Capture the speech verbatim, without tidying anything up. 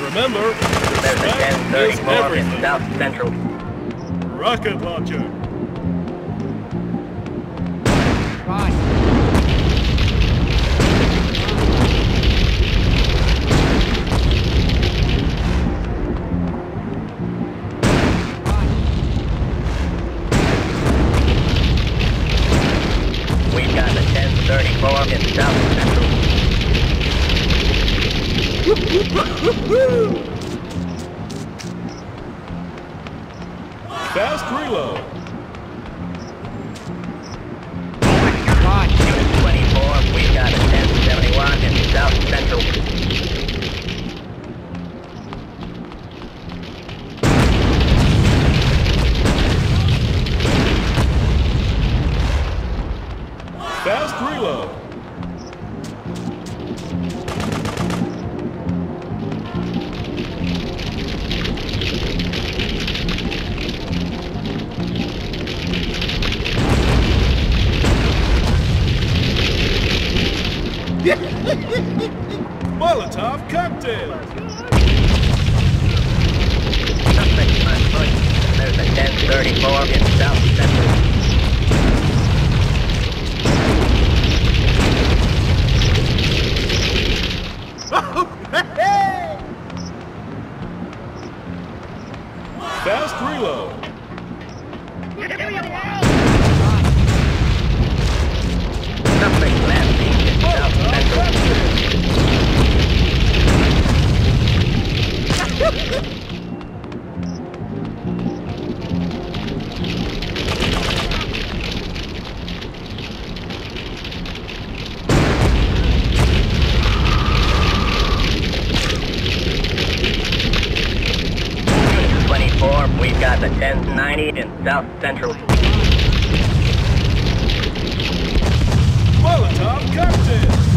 Remember, There's a ten respect is thirty-four in everything. South Central. Rocket launcher. Right. We've got the ten thirty-four in South Central. Fast reload. Right. Unit twenty-four, we've got a ten seventy-one in South Central. Fast reload. Molotov cocktail. Suspect on foot. There's a ten thirty-four in South Central. Fast reload. Suspect last seen in South Central. Unit twenty-four, we've got the ten ninety in South Central. Molotov cocktail.